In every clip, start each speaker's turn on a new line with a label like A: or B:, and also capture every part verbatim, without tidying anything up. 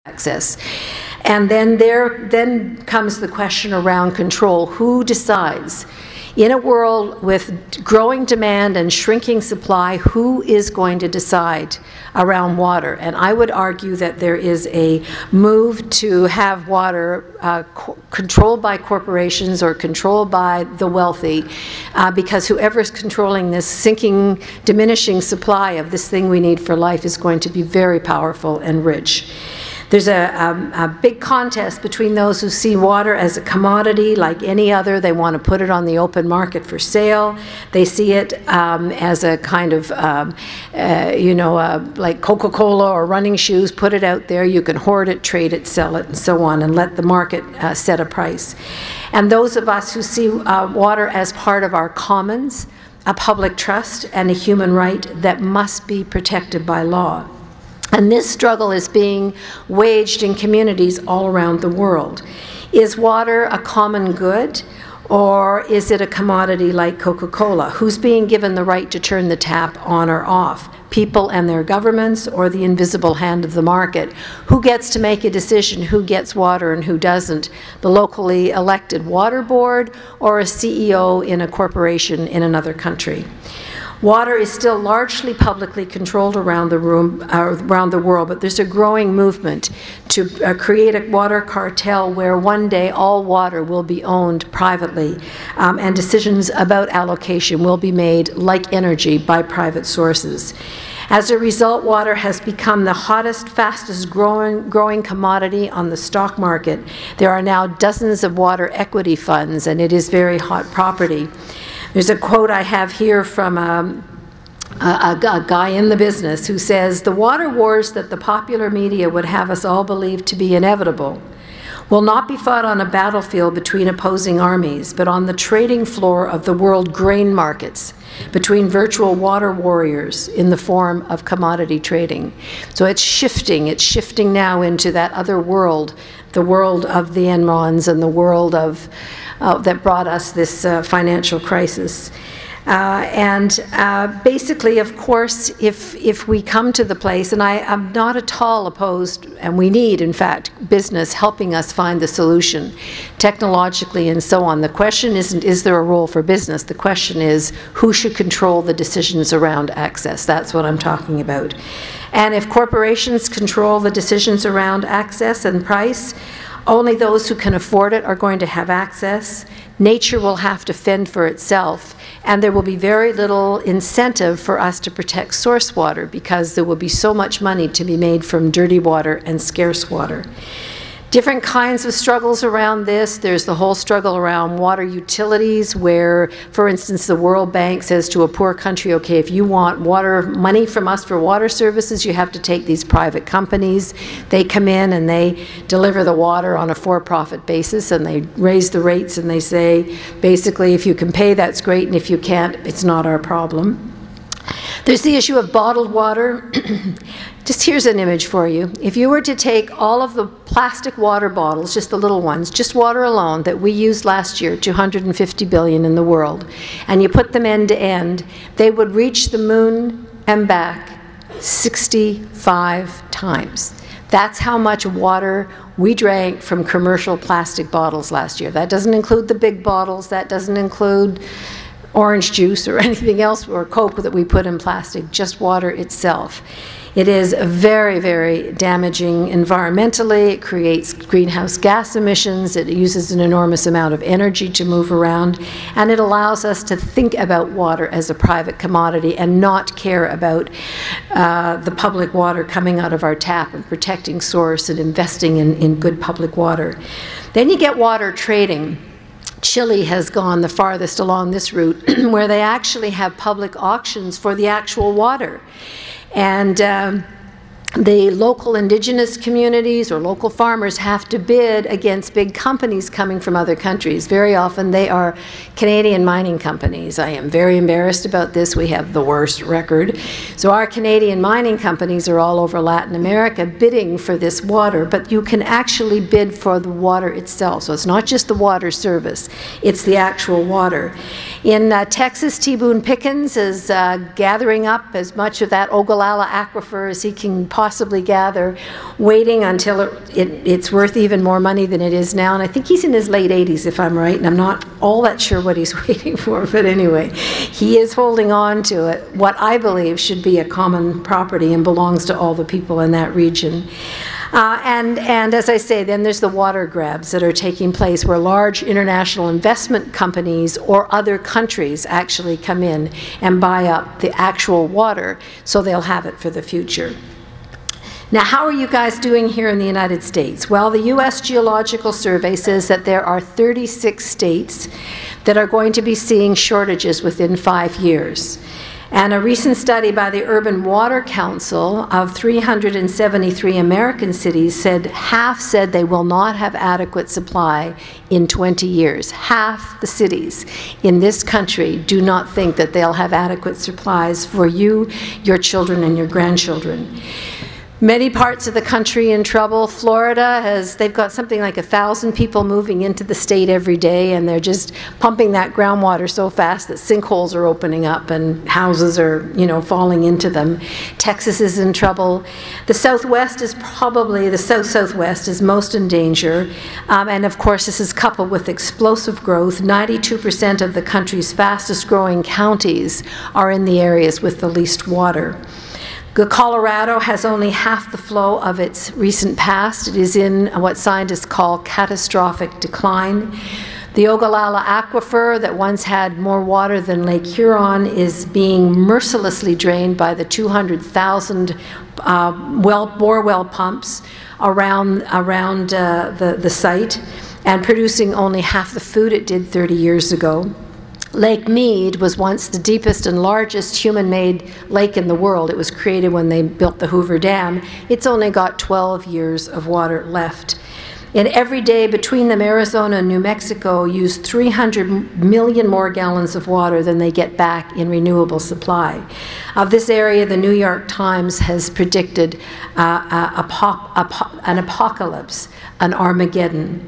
A: access. And then there then comes the question around control. Who decides? In a world with growing demand and shrinking supply, who is going to decide around water? And I would argue that there is a move to have water uh, co controlled by corporations or controlled by the wealthy, uh, because whoever is controlling this sinking, diminishing supply of this thing we need for life is going to be very powerful and rich. There's a, a, a big contest between those who see water as a commodity like any other. They want to put it on the open market for sale. They see it um, as a kind of, um, uh, you know, uh, like Coca-Cola or running shoes. Put it out there. You can hoard it, trade it, sell it, and so on, and let the market uh, set a price. And those of us who see uh, water as part of our commons, a public trust, and a human right that must be protected by law. And this struggle is being waged in communities all around the world. Is water a common good, or is it a commodity like Coca-Cola? Who's being given the right to turn the tap on or off? People and their governments, or the invisible hand of the market? Who gets to make a decision who gets water and who doesn't? The locally elected water board, or a C E O in a corporation in another country? Water is still largely publicly controlled around the, room, uh, around the world, but there's a growing movement to uh, create a water cartel where one day all water will be owned privately, um, and decisions about allocation will be made, like energy, by private sources. As a result, water has become the hottest, fastest growing, growing commodity on the stock market. There are now dozens of water equity funds, and it is very hot property. There's a quote I have here from um, a, a, a guy in the business who says, "The water wars that the popular media would have us all believe to be inevitable will not be fought on a battlefield between opposing armies, but on the trading floor of the world grain markets, between virtual water warriors in the form of commodity trading." So it's shifting. It's shifting now into that other world, the world of the Enrons and the world of Uh, that brought us this uh, financial crisis. Uh, and uh, basically, of course, if, if we come to the place, and I am not at all opposed, and we need, in fact, business helping us find the solution, technologically and so on. The question isn't, is there a role for business? The question is, who should control the decisions around access? That's what I'm talking about. And if corporations control the decisions around access and price, only those who can afford it are going to have access. Nature will have to fend for itself, and there will be very little incentive for us to protect source water because there will be so much money to be made from dirty water and scarce water. Different kinds of struggles around this. There's the whole struggle around water utilities where, for instance, the World Bank says to a poor country, okay, if you want water money from us for water services, you have to take these private companies. They come in and they deliver the water on a for-profit basis, and they raise the rates, and they say, basically, if you can pay, that's great, and if you can't, it's not our problem. There's the issue of bottled water. Just here's an image for you. If you were to take all of the plastic water bottles, just the little ones, just water alone, that we used last year, two hundred fifty billion in the world, and you put them end to end, they would reach the moon and back sixty-five times. That's how much water we drank from commercial plastic bottles last year. That doesn't include the big bottles. That doesn't include orange juice or anything else, or Coke that we put in plastic, just water itself. It is very, very damaging environmentally. It creates greenhouse gas emissions. It uses an enormous amount of energy to move around. And it allows us to think about water as a private commodity and not care about uh, the public water coming out of our tap and protecting source and investing in, in good public water. Then you get water trading. Chile has gone the farthest along this route where they actually have public auctions for the actual water. And um, the local indigenous communities or local farmers have to bid against big companies coming from other countries. Very often they are Canadian mining companies. I am very embarrassed about this. We have the worst record. So our Canadian mining companies are all over Latin America bidding for this water, but you can actually bid for the water itself. So it's not just the water service, it's the actual water. In uh, Texas, T. Boone Pickens is uh, gathering up as much of that Ogallala aquifer as he can possibly possibly gather, waiting until it, it, it's worth even more money than it is now. And I think he's in his late eighties, if I'm right, and I'm not all that sure what he's waiting for, but anyway, he is holding on to it, what I believe should be a common property and belongs to all the people in that region. Uh, and, and as I say, then there's the water grabs that are taking place, where large international investment companies or other countries actually come in and buy up the actual water so they'll have it for the future. Now, how are you guys doing here in the United States? Well, the U S Geological Survey says that there are thirty-six states that are going to be seeing shortages within five years. And a recent study by the Urban Water Council of three hundred seventy-three American cities said half said they will not have adequate supply in twenty years. Half the cities in this country do not think that they'll have adequate supplies for you, your children, and your grandchildren. Many parts of the country in trouble. Florida has, they've got something like a thousand people moving into the state every day, and they're just pumping that groundwater so fast that sinkholes are opening up and houses are, you know, falling into them. Texas is in trouble. The Southwest is probably, the South-Southwest is most in danger. Um, and of course, this is coupled with explosive growth. ninety-two percent of the country's fastest growing counties are in the areas with the least water. Colorado has only half the flow of its recent past. It is in what scientists call catastrophic decline. The Ogallala Aquifer, that once had more water than Lake Huron, is being mercilessly drained by the two hundred thousand uh, well, bore well pumps around, around uh, the, the site, and producing only half the food it did thirty years ago. Lake Mead was once the deepest and largest human-made lake in the world. It was created when they built the Hoover Dam. It's only got twelve years of water left. And every day between them, Arizona and New Mexico use three hundred million more gallons of water than they get back in renewable supply. Of this area, the New York Times has predicted uh, a, a, a, an apocalypse, an Armageddon.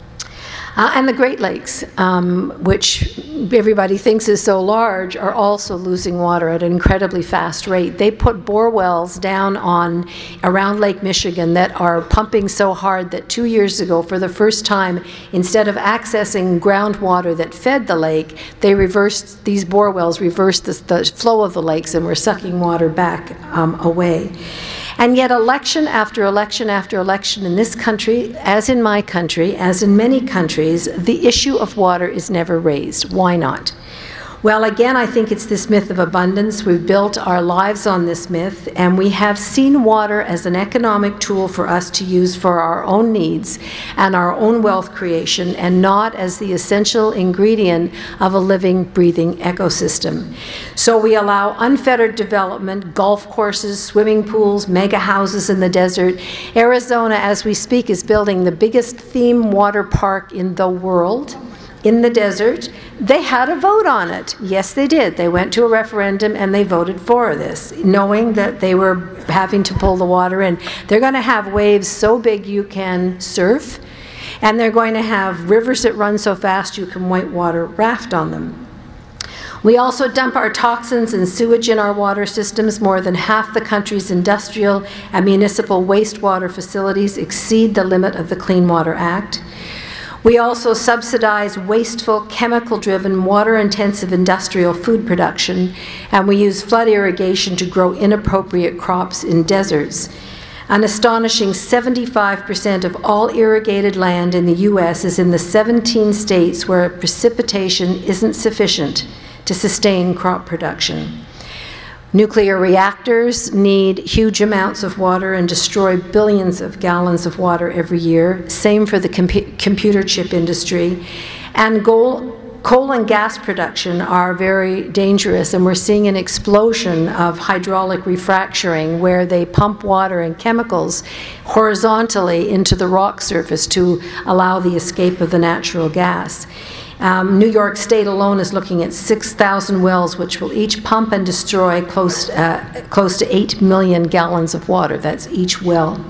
A: Uh, and the Great Lakes, um, which everybody thinks is so large, are also losing water at an incredibly fast rate. They put bore wells down on around Lake Michigan that are pumping so hard that two years ago, for the first time, instead of accessing groundwater that fed the lake, they reversed, these bore wells reversed the, the flow of the lakes and were sucking water back um, away. And yet election after election after election in this country, as in my country, as in many countries, the issue of water is never raised. Why not? Well, again, I think it's this myth of abundance. We've built our lives on this myth, and we have seen water as an economic tool for us to use for our own needs and our own wealth creation, and not as the essential ingredient of a living, breathing ecosystem. So we allow unfettered development, golf courses, swimming pools, mega houses in the desert. Arizona, as we speak, is building the biggest theme water park in the world. In the desert. They had a vote on it. Yes, they did. They went to a referendum and they voted for this, knowing that they were having to pull the water in. They're going to have waves so big you can surf, and they're going to have rivers that run so fast you can whitewater raft on them. We also dump our toxins and sewage in our water systems. More than half the country's industrial and municipal wastewater facilities exceed the limit of the Clean Water Act. We also subsidize wasteful, chemical-driven, water-intensive industrial food production, and we use flood irrigation to grow inappropriate crops in deserts. An astonishing seventy-five percent of all irrigated land in the U S is in the seventeen states where precipitation isn't sufficient to sustain crop production. Nuclear reactors need huge amounts of water and destroy billions of gallons of water every year. Same for the compu computer chip industry. And gold, coal and gas production are very dangerous, and we're seeing an explosion of hydraulic refracturing where they pump water and chemicals horizontally into the rock surface to allow the escape of the natural gas. Um, New York State alone is looking at six thousand wells, which will each pump and destroy close, uh, close to eight million gallons of water. That's each well.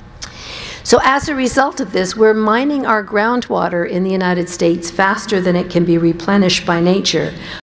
A: So as a result of this, we're mining our groundwater in the United States faster than it can be replenished by nature.